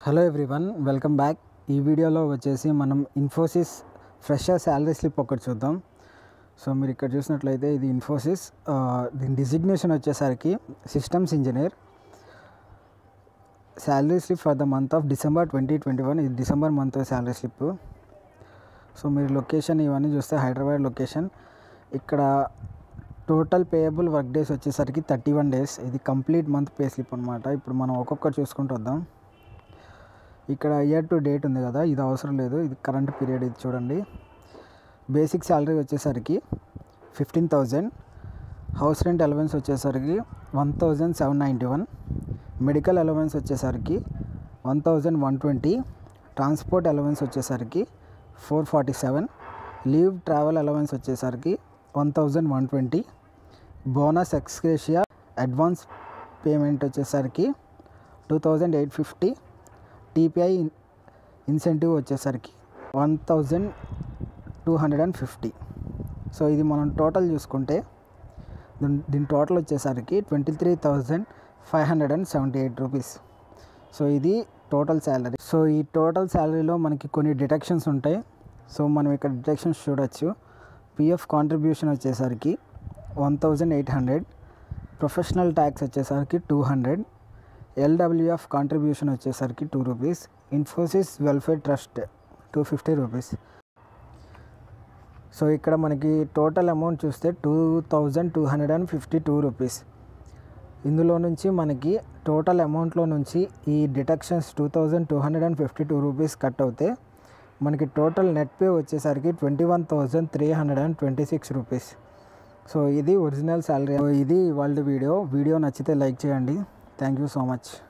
Hello everyone, welcome back. ఈ వీడియోలో వచ్చేసి మనం ఇన్ఫోసిస్ ఫ్రెషర్ శాలరీ స్లిప్ ఒకటి చూద్దాం. సో మీరు ఇక్కడ చూసినట్లయితే ఇది ఇన్ఫోసిస్, దీని డిజిగ్నేషన్ వచ్చేసరికి systems engineer. Salary slip for the month of December 2021. ఇది December month salary slip. So మీరు లొకేషన్ ఇవన్నీ చూస్తే హైదరాబాద్ లొకేషన్. ఇక్కడ టోటల్ పేయబుల్ వర్క్ డేస్ వచ్చేసరికి 31 డేస్. ఇది కంప్లీట్ మంత్ పే స్లిప్ అనమాట. ఇప్పుడు మనం ఒక్కొక్కటి చూసుకుంటూ వద్దాం. ఇక్కడ ఇయర్ టు డేట్ ఉంది కదా, ఇది అవసరం లేదు, ఇది కరెంట్ పీరియడ్. ఇది చూడండి. బేసిక్ శాలరీ వచ్చేసరికి 15,000. హౌస్ రెంట్ అలవెన్స్ వచ్చేసరికి 1,791. మెడికల్ అలవెన్స్ వచ్చేసరికి 1,120. ట్రాన్స్పోర్ట్ అలవెన్స్ వచ్చేసరికి 447. లీవ్ ట్రావెల్ అలవెన్స్ వచ్చేసరికి 1,120. బోనస్ ఎక్స్గ్రేషియా అడ్వాన్స్ పేమెంట్ వచ్చేసరికి 2,850. టీపీఐ ఇన్సెంటివ్ వచ్చేసరికి 1,250. సో ఇది మనం టోటల్ చూసుకుంటే దీని టోటల్ వచ్చేసరికి 23,578 రూపీస్. సో ఇది టోటల్ శాలరీ. సో ఈ టోటల్ శాలరీలో మనకి కొన్ని డిడక్షన్స్ ఉంటాయి. సో మనం ఇక్కడ డిడక్షన్స్ చూడొచ్చు. పిఎఫ్ కాంట్రిబ్యూషన్ వచ్చేసరికి 1,800. ప్రొఫెషనల్ ట్యాక్స్ వచ్చేసరికి 200. ఎల్డబ్ల్యూఎఫ్ కాంట్రిబ్యూషన్ వచ్చేసరికి 2 rupees. Infosys welfare trust 250 rupees. So ఇక్కడ మనకి టోటల్ అమౌంట్ చూస్తే 2,252 రూపీస్. ఇందులో నుంచి మనకి టోటల్ అమౌంట్లో నుంచి ఈ డిడక్షన్స్ 2,252 రూపీస్ కట్ అవుతే మనకి టోటల్ నెట్ పే వచ్చేసరికి 21,326 రూపీస్. సో ఇది ఒరిజినల్ శాలరీ. ఇది వాళ్ళ వీడియో నచ్చితే లైక్ చేయండి. Thank you so much.